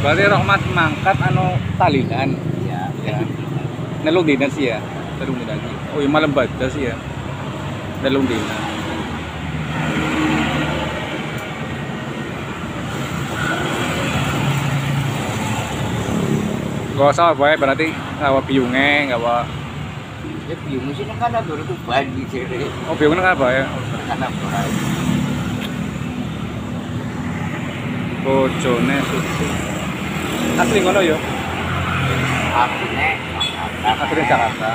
Berarti Rahmat mangkat anu talinan. Ya. Ya. Nelung dina sih ya. Telung dina. Oh, iya malam baca sih ya. Nelung dina. Gak usah apa ya, berarti ngawa piungnya, ngawa. Ya bingung sih kan ada dulu tuh bagi ciri. Oh, piungnya apa ya? Karena berat. Bojone suci. Asli ngono yo. Akhirnya Asli Jakarta.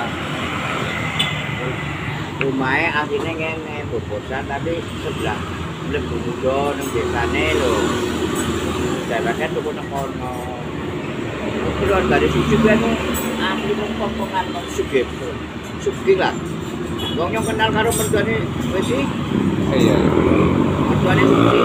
rumahnya akhirnya ngene bobosan tapi sebelah lebih muda nang desane lho. Jaraknya tuh kono kono. Keluar dari situ kan asli pokokan sugih. Sugih lah. Wong yang kenal karo mertuane wis sih. Iya. Mertuane sugih.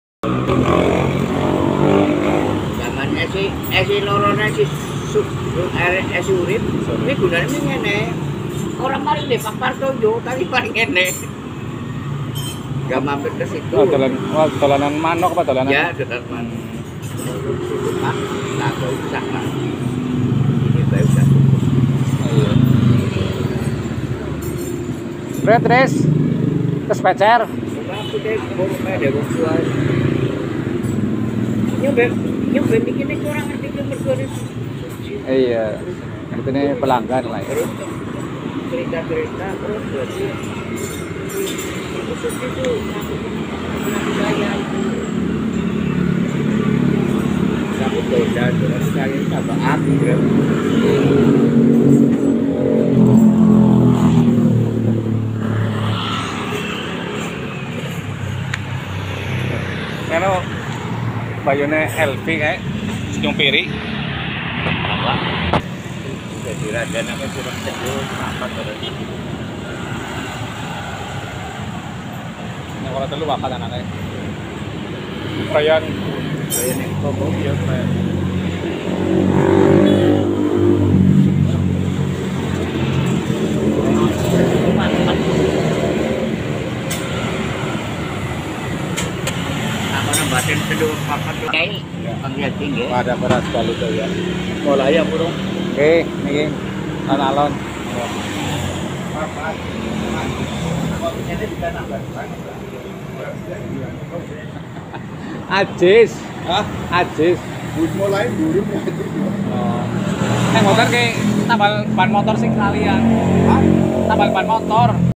Zaman esi lorone si esi urip. Ini gunane ngene. Orang mari deh Pak Partojo, tapi paling ngene. Gak mampir ke situ. Oh, dolanan manok apa dolanan? Ya, dolanan manok. Pak, tak kau usah lah. Ini baru satu. Iya. Terus pecer. Aku deh, baru main deh, baru jual. Nyoba bikinnya kurang ngerti ke mertuanya. Iya. Ini pelanggan lah ya. Terus cerita-cerita terus berarti khusus itu aku saya aku beda dengan sekali sama aku kan. Karena bayune LV kayak senyum piri. Apa? Jadi raja namanya sudah sejuk apa terus ini. Yang kalau telu bakal anaknya. Perayaan yang ngomong ya Pak. Apa nambahin sejuk apa tuh? Kayak panggil tinggi. pada berat sekali tuh ya. Mulai ya burung. Oke, ini alon-alon. Ajis. Hah? Ajis. Mulai burung. Oh. Motor kayak tambal ban motor sing kalian. Hah? Tambal ban motor.